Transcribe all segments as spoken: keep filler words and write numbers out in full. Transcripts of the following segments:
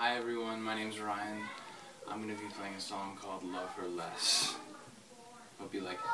Hi everyone, my name's Ryan. I'm going to be playing a song called Love Her Less. Hope you like it.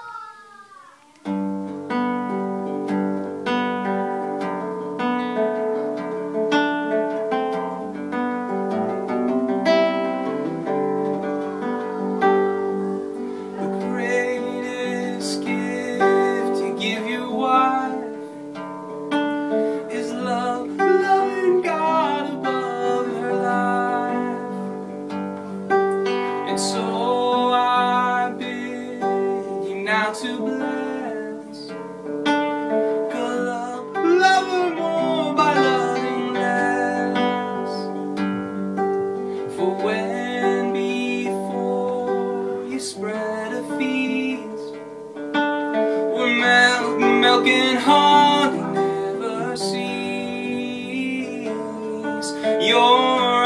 So I bid you now to bless, 'cause love, love her more by loving less. For when before you spread a feast, where milk, milk and honey never cease, your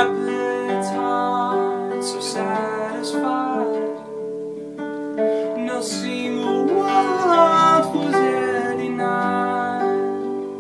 appetite so satisfied, no single want was ever denied.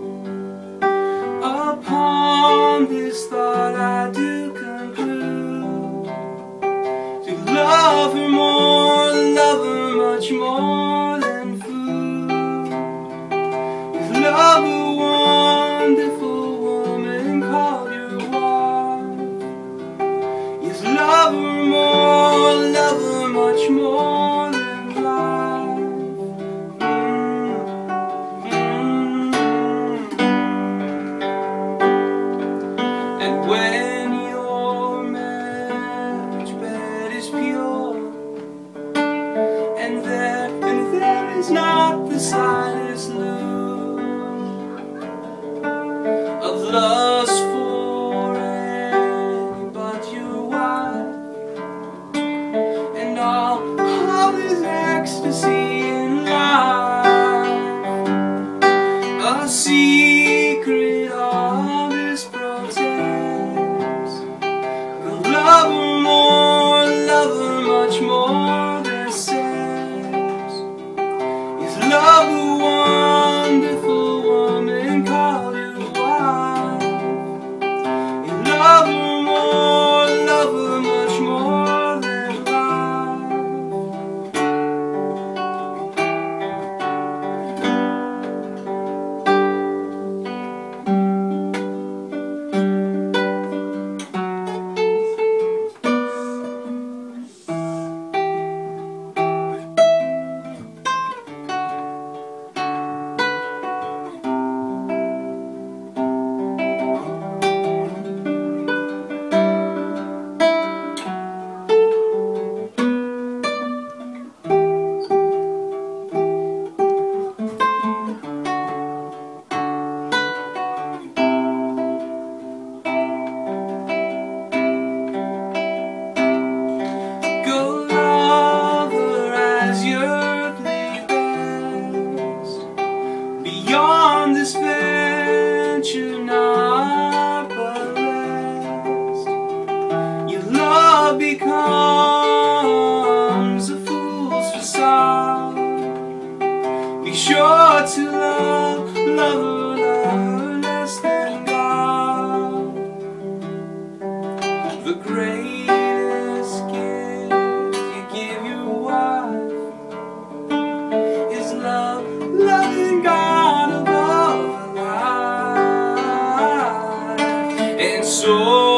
Upon this thought I do conclude to love her more, love her much more than food. Love a wonderful woman called your wife. Yes, love her more, love her much more than life. Mm-hmm. And when your marriage bed is pure, and there, and there is not the slightest lure of lust for any but your wife, and all, all is ecstasy in life, a secret of this protects. But love her more, love her much more than sex. Is love a wonderful woman called your wife? You love her more, love her much more than life. Beyond this venture not but rest, your love becomes a fool's facade. Be sure to love, love her, love her less than God. The greatest gift you give your wife is love, loving God above life. And so